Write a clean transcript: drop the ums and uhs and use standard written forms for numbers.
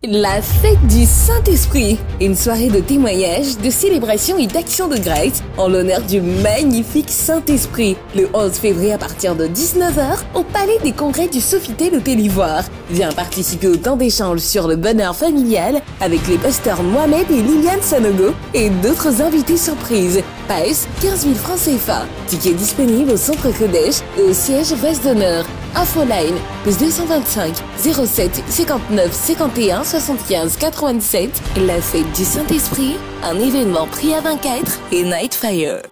La fête du Saint-Esprit, une soirée de témoignages, de célébration et d'action de grâce en l'honneur du magnifique Saint-Esprit, le 11 février à partir de 19 h au Palais des Congrès du Sofitel au Pays-Ivoire. Viens participer au temps d'échange sur le bonheur familial avec les pasteurs Mohamed et Liliane Sanogo et d'autres invités surprises. Paes, 15 000 francs CFA. Tickets disponibles au centre Kodesh et au siège Veste d'honneur. Infoline, plus 225 07 59 51 75 87. La fête du Saint-Esprit, un événement pris à 24 et Nightfire.